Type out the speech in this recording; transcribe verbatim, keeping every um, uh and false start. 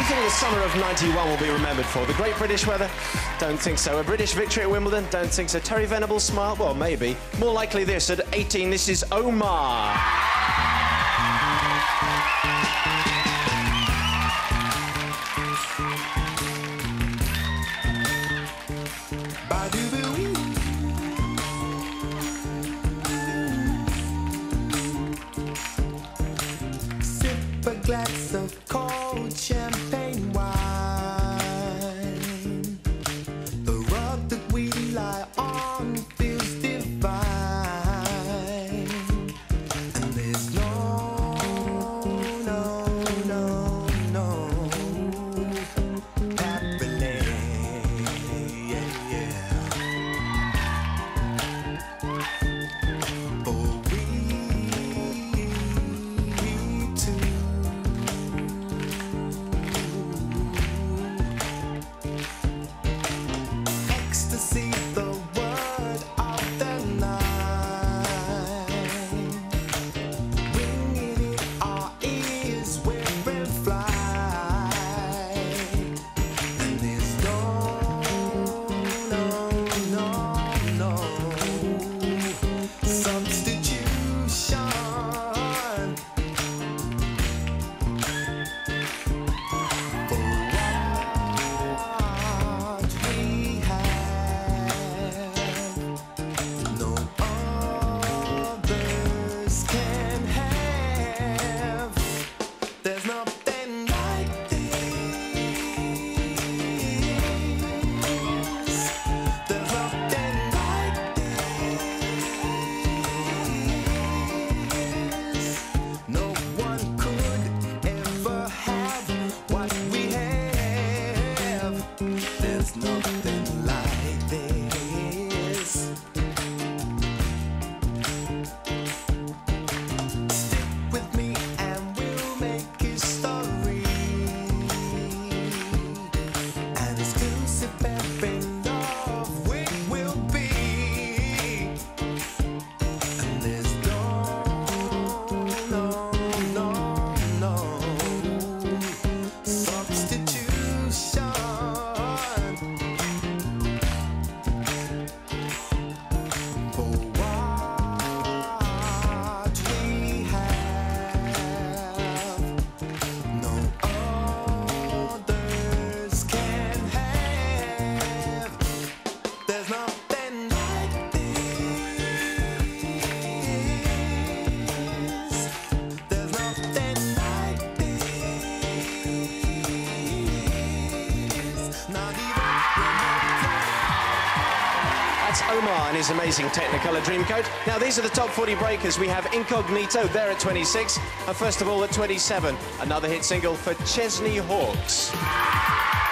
think the summer of ninety-one will be remembered for? The Great British Weather? Don't think so. A British victory at Wimbledon? Don't think so. Terry Venable's smile? Well, maybe. More likely this. At eighteen, this is Omar. Sip a glass of cold champagne wine. The rug that we lie on feels divine, and there's no, no, no, no happening. Yeah, yeah. For we ecstasy, the word of the night, ringing in our ears, we're in flight, and there's no, no, no, no substitution for what we have. No others can have. There's nothing like this. There's nothing like this. No one could ever have what we have. There's nothing like this. Stick with me and we'll make history. An exclusive every love we will be. And there's no, no, no, no substitution for what we have. No others can have. There's nothing like this. There's nothing like this. Not even That's Omar and his amazing Technicolor Dreamcoat. Now, these are the top forty breakers. We have Incognito there at twenty-six. And first of all, at twenty-seven, another hit single for Chesney Hawkes.